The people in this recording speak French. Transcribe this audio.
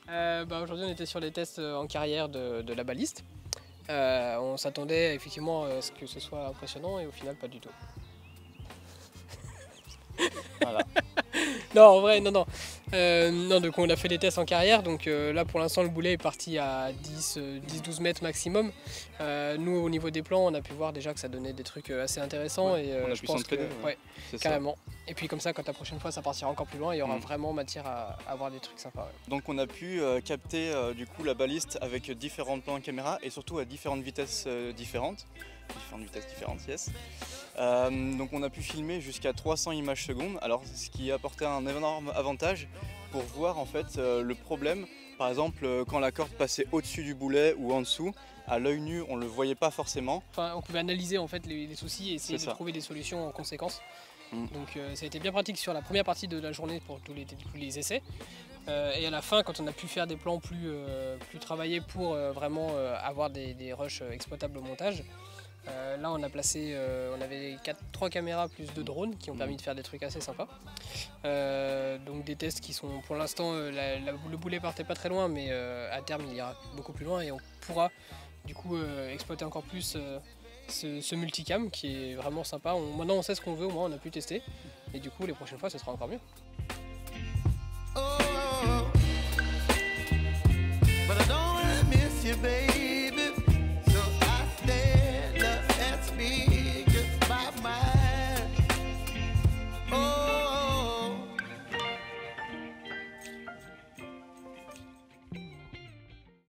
Aujourd'hui on était sur les tests en carrière de la baliste. On s'attendait effectivement à ce que ce soit impressionnant et au final pas du tout. Voilà. Non, en vrai, non. Non, donc on a fait des tests en carrière, donc là pour l'instant le boulet est parti à 10-12 mètres maximum. Nous au niveau des plans on a pu voir déjà que ça donnait des trucs assez intéressants Ouais, et on a je pu pense que s'entraîner, ouais, c'est ça. carrément. Et puis comme ça quand la prochaine fois ça partira encore plus loin, il y aura Mm. vraiment matière à avoir des trucs sympas. Ouais. Donc on a pu capter du coup la baliste avec différents plans de caméra et surtout à différentes vitesses différentes. Différentes vitesses différentes, yes. Donc on a pu filmer jusqu'à 300 images secondes, alors ce qui apportait un énorme avantage pour voir en fait le problème. Par exemple quand la corde passait au-dessus du boulet ou en dessous, à l'œil nu on ne le voyait pas forcément. Enfin, on pouvait analyser en fait les soucis et essayer de ça. trouver des solutions en conséquence. Mm. Donc ça a été bien pratique sur la première partie de la journée pour tous les essais. Et à la fin, quand on a pu faire des plans plus travaillés pour vraiment avoir des rushs exploitables au montage, là on a placé, on avait 3 caméras plus 2 drones qui ont permis de faire des trucs assez sympas. Donc des tests qui sont pour l'instant, le boulet partait pas très loin, mais à terme il ira beaucoup plus loin et on pourra du coup exploiter encore plus ce multicam qui est vraiment sympa. Maintenant on sait ce qu'on veut, au moins on a pu tester et du coup les prochaines fois ce sera encore mieux.